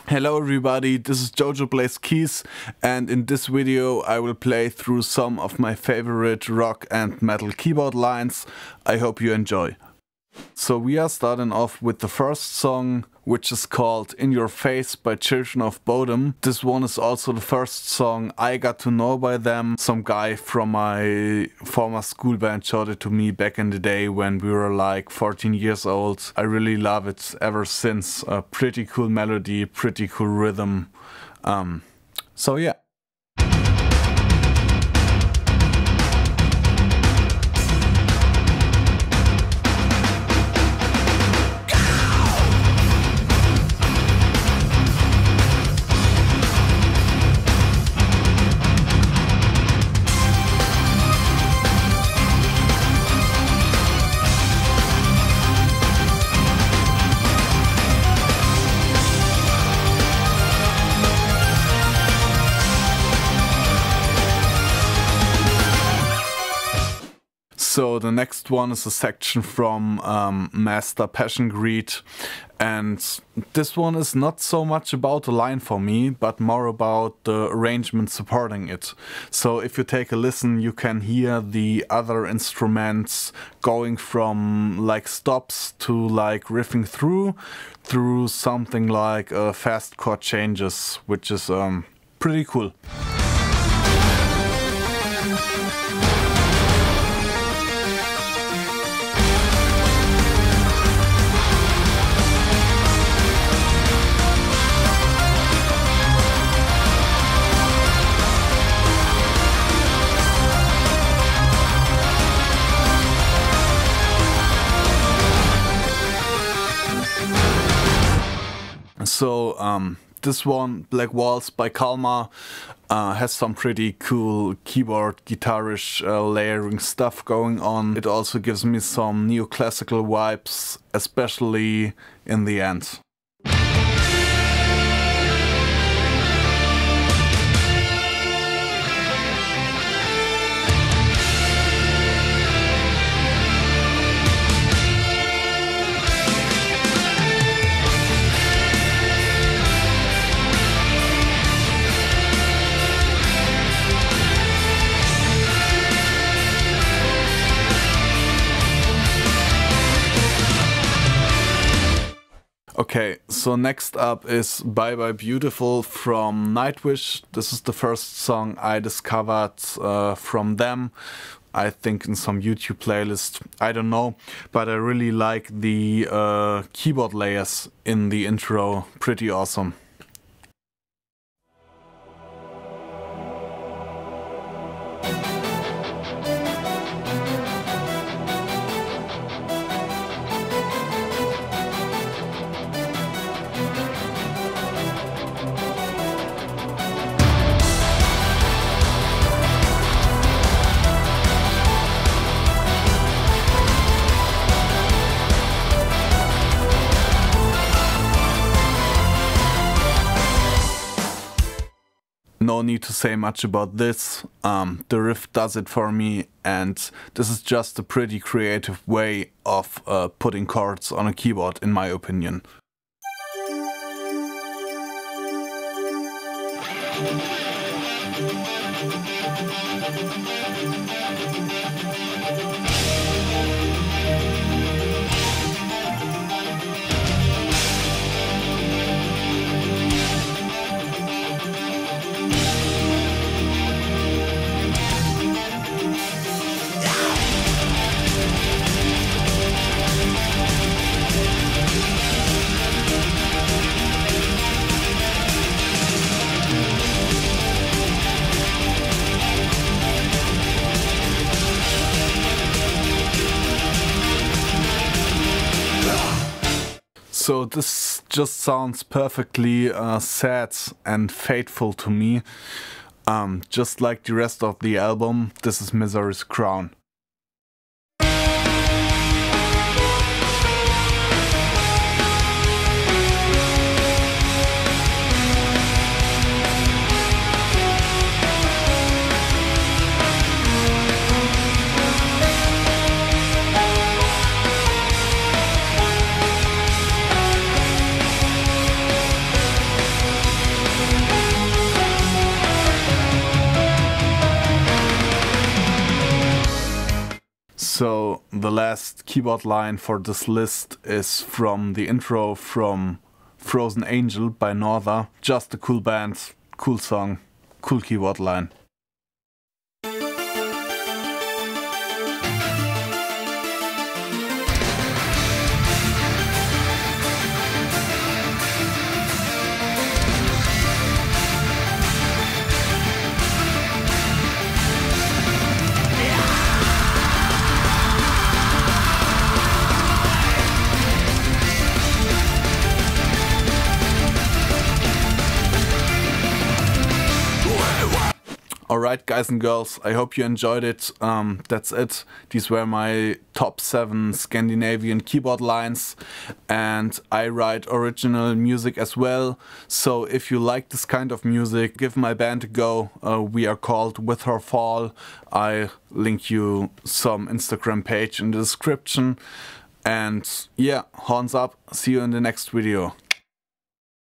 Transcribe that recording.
Hello everybody, this is Jojo Plays Keys, and in this video I will play through some of my favorite rock and metal keyboard lines. I hope you enjoy. So we are starting off with the first song, which is called In Your Face by Children of Bodom. This one is also the first song I got to know by them. Some guy from my former school band showed it to me back in the day when we were like 14 years old. I really love it ever since. A pretty cool melody, pretty cool rhythm. So yeah. So the next one is a section from Master Passion Greed, and this one is not so much about the line for me, but more about the arrangement supporting it. So if you take a listen, you can hear the other instruments going from like stops to like riffing through something like fast chord changes, which is pretty cool. So this one, Black Walls by Kalmar, has some pretty cool keyboard, guitarish layering stuff going on. It also gives me some neoclassical vibes, especially in the end. Okay, so next up is Bye Bye Beautiful from Nightwish. This is the first song I discovered from them. I think in some YouTube playlist, I don't know, but I really like the keyboard layers in the intro, pretty awesome. No need to say much about this. The riff does it for me, and this is just a pretty creative way of putting chords on a keyboard, in my opinion. So this just sounds perfectly sad and fateful to me. Just like the rest of the album, this is Misery's Crown. So the last keyboard line for this list is from the intro from Frozen Angel by Norther. Just a cool band, cool song, cool keyboard line. Alright guys and girls, I hope you enjoyed it. That's it. These were my top 7 Scandinavian keyboard lines, and I write original music as well. So if you like this kind of music, give my band a go. We are called With Her Fall. I link you some Instagram page in the description. And yeah, horns up. See you in the next video.